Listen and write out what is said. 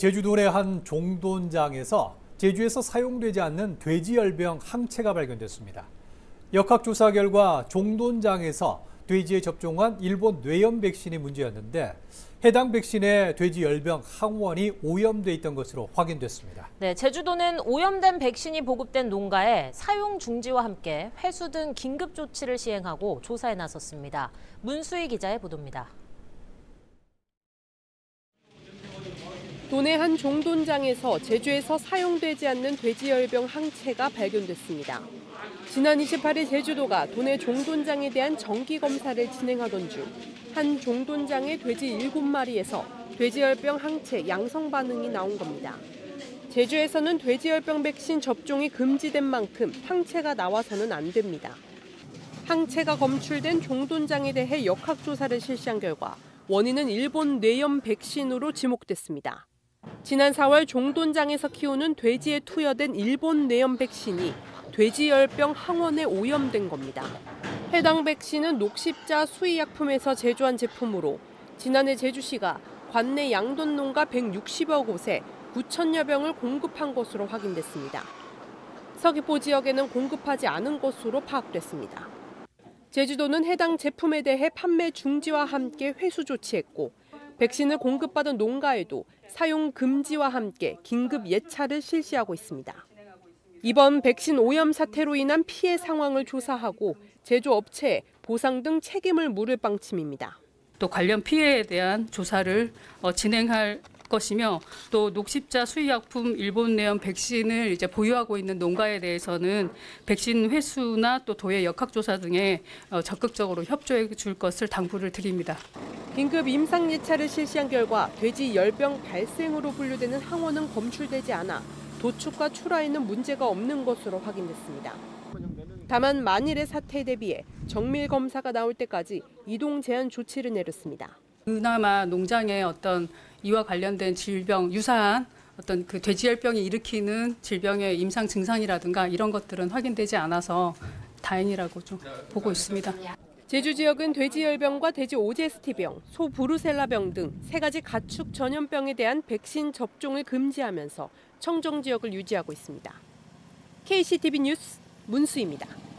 제주도의 한 종돈장에서 제주에서 사용되지 않는 돼지열병 항체가 발견됐습니다. 역학조사 결과 종돈장에서 돼지에 접종한 일본 뇌염 백신이 문제였는데 해당 백신에 돼지열병 항원이 오염돼 있던 것으로 확인됐습니다. 네, 제주도는 오염된 백신이 보급된 농가에 사용 중지와 함께 회수 등 긴급 조치를 시행하고 조사에 나섰습니다. 문수희 기자의 보도입니다. 도내 한 종돈장에서 제주에서 사용되지 않는 돼지열병 항체가 발견됐습니다. 지난 28일 제주도가 도내 종돈장에 대한 정기검사를 진행하던 중 한 종돈장의 돼지 7마리에서 돼지열병 항체 양성 반응이 나온 겁니다. 제주에서는 돼지열병 백신 접종이 금지된 만큼 항체가 나와서는 안 됩니다. 항체가 검출된 종돈장에 대해 역학조사를 실시한 결과 원인은 일본 뇌염 백신으로 지목됐습니다. 지난 4월 종돈장에서 키우는 돼지에 투여된 일본 뇌염 백신이 돼지열병 항원에 오염된 겁니다. 해당 백신은 녹십자 수의약품에서 제조한 제품으로 지난해 제주시가 관내 양돈 농가 160여 곳에 9천여 병을 공급한 것으로 확인됐습니다. 서귀포 지역에는 공급하지 않은 것으로 파악됐습니다. 제주도는 해당 제품에 대해 판매 중지와 함께 회수 조치했고 백신을 공급받은 농가에도 사용 금지와 함께 긴급 예찰을 실시하고 있습니다. 이번 백신 오염 사태로 인한 피해 상황을 조사하고 제조업체에 보상 등 책임을 물을 방침입니다. 또 관련 피해에 대한 조사를 진행할 것이며 또 녹십자 수의약품 일본 뇌염 백신을 보유하고 있는 농가에 대해서는 백신 회수나 또 도의 역학조사 등에 적극적으로 협조해 줄 것을 당부를 드립니다. 긴급 임상 예찰을 실시한 결과 돼지 열병 발생으로 분류되는 항원은 검출되지 않아 도축과 출하에는 문제가 없는 것으로 확인됐습니다. 다만 만일의 사태에 대비해 정밀 검사가 나올 때까지 이동 제한 조치를 내렸습니다. 그나마 농장의 어떤 이와 관련된 질병, 유사한 어떤 그 돼지열병이 일으키는 질병의 임상 증상이라든가 이런 것들은 확인되지 않아서 다행이라고 좀 보고 있습니다. 제주 지역은 돼지열병과 돼지 오제스티병, 소 브루셀라병 등 3가지 가축 전염병에 대한 백신 접종을 금지하면서 청정 지역을 유지하고 있습니다. KCTV 뉴스 문수희입니다.